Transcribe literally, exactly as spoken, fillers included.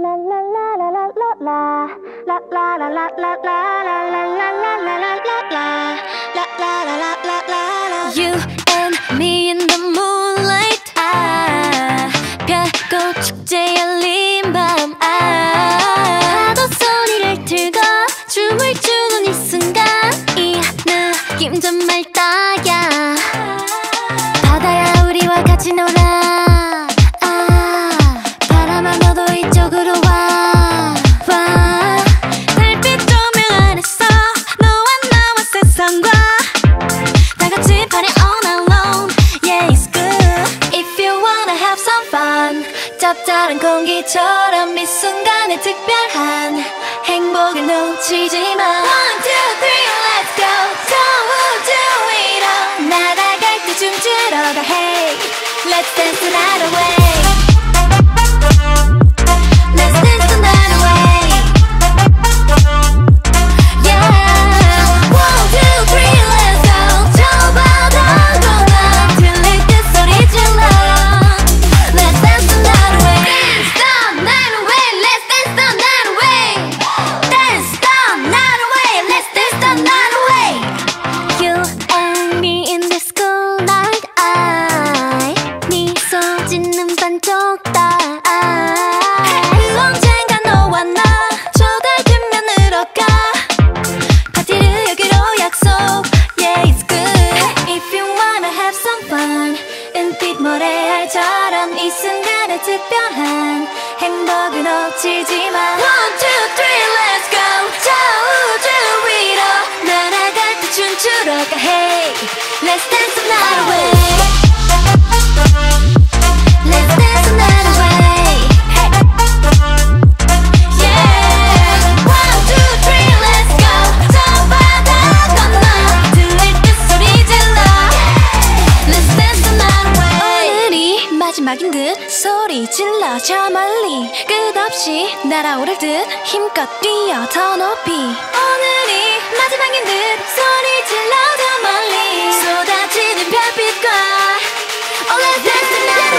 You and me in the moonlight. 아, 별꽃 축제 열린 밤. 아, 파도 소리를 틀고 춤을 추는 이 순간. 이 느낌 정말 딱이야. 바다야 우리와 같이 놀아. 아, 바람아 너도 이쪽으로 와. 와, 달빛 조명 안에서 너와 나와 세상과 다 같이 party all night long. Yeah, it's good. If you wanna have some fun, 짭짤한 공기처럼 이 순간에 특별한 행복을 놓치지 마. One, two, three, let's go. 저 우주 위로 날아갈 때 춤추러 가. Hey, let's dance the night away. Let's dance the night away. Yeah, one, two, three, let's go. 저 바다 건너 들릴 때 소리 질러. Let's dance the night away. Dance the night away. Let's dance the night away. Dance the night away. Let's dance the night away. You and me in this cool night. I 미소 짓는 반쪽 딸. 언젠가 너와 나 저 달 뒷면으로 가. 파티를 여기로 약속. Yeah, it's good. If you wanna have some fun, 은빛 모래알처럼 이 순간에 특별한 행복을 놓치지 마. One, two, three, let's go. 저 우주 위로 날아갈 때 춤추러 가. Hey, let's dance the night away. Let's dance the night away. Hey, yeah. One, two, three, let's go. 저 바다 건너 들릴 때 소리 질러. Let's dance the night away. 오늘이 마지막인 듯 소리 질러. 저 멀리 끝없이 날아오를 듯 힘껏 뛰어 더 높이. 오늘이 마지막인 듯 소리 질러. 저 멀리 쏟아지는 별빛과. Oh, let's dance the night.